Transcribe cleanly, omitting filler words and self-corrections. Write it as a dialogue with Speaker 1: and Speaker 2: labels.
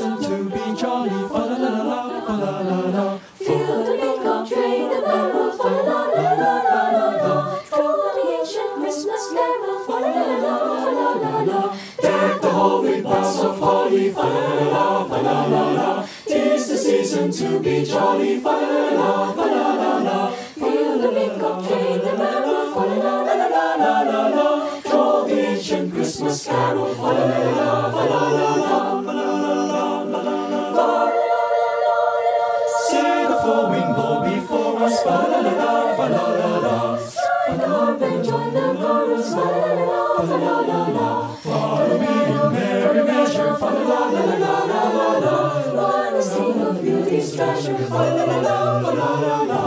Speaker 1: season to be jolly. Fa la la la, fa la la la.
Speaker 2: Feel the peacock train the barrel. Fa la la la la la la. Through the ancient Christmas carol. Fa la la la, fa la la la.
Speaker 1: Deck the hall with boughs of holly. Fa la la la, fa la la la. 'Tis the season to be jolly. Fa la la la, fa la la la.
Speaker 2: Feel the peacock train the barrel. Fa la la la la la la la.
Speaker 1: Through the ancient Christmas carol. Fa la la la, fa la la la. Fa la la la, fa la la la. See the flowing bow before us. Fa la la la, fa la la la.
Speaker 2: Strike the harp and join the chorus. Fa la la la, fa la la la.
Speaker 1: Follow me in merry measure. Fa la la la la la la la.
Speaker 2: One sing of beauty's treasure.
Speaker 1: Fa la la la, fa la la la.